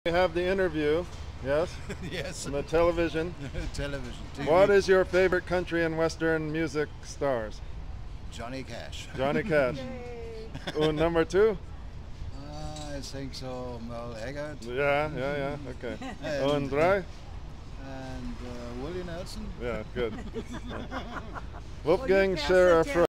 We have the interview, yes? Yes. On the television. Television. TV. What is your favorite country and western music stars? Johnny Cash. Johnny Cash. And number two? I think so. Merle Haggard. Yeah, okay. And, And drei? And Willie Nelson. Yeah, good. Wolfgang Scherer.